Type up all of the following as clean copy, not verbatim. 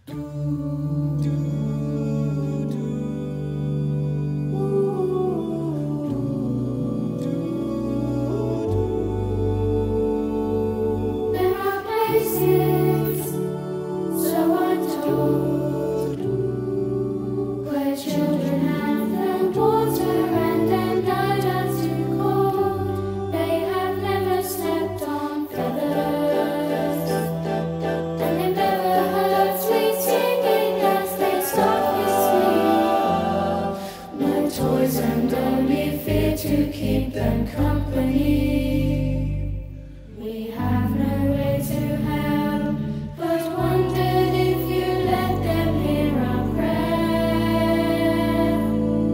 Toys and only fear to keep them company. We have no way to help, but wondered if you let them hear our prayer.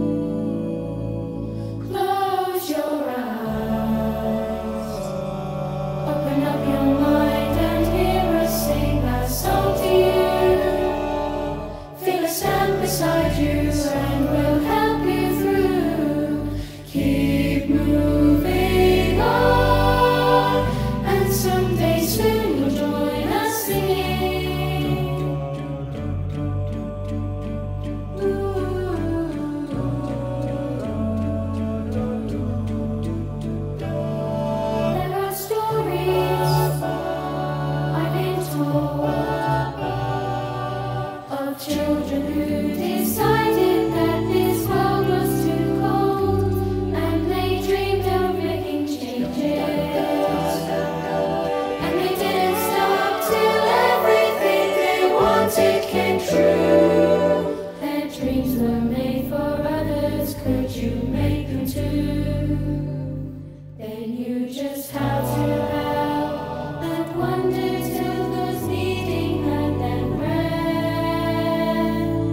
Close your eyes, open up your mind and hear us sing our song to you. Feel us stand beside you and we'll help you. Keep moving on, and someday soon you'll join us singing. There are stories I've been told of children who decided that this world was too cold. Their dreams were made for others, could you make them too? They knew just how to help and wondered till those needing heard them read.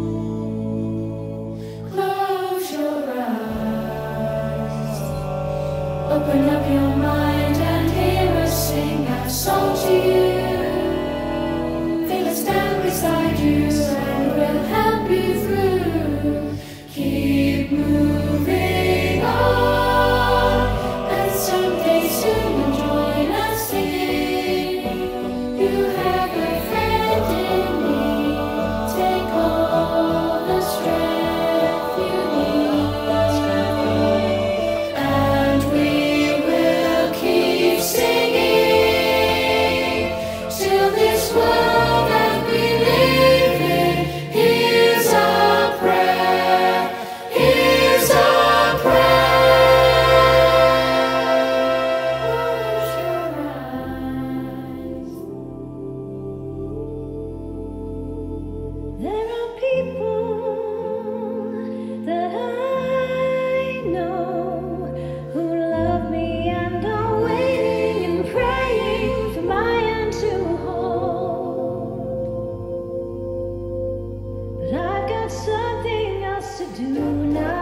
Close your eyes, open up your mind and hear us sing our song to you. Feel us stand beside you and we'll help you through. Keep moving on, and someday soon you'll join us singing. You have a friend in me, take all the strength you need, and we will keep singing till this world that we live in hears our prayer, hears our prayer. Close your eyes. There are people that I know who love me and are waiting and praying for my hand to hold. But I've got something else to do now.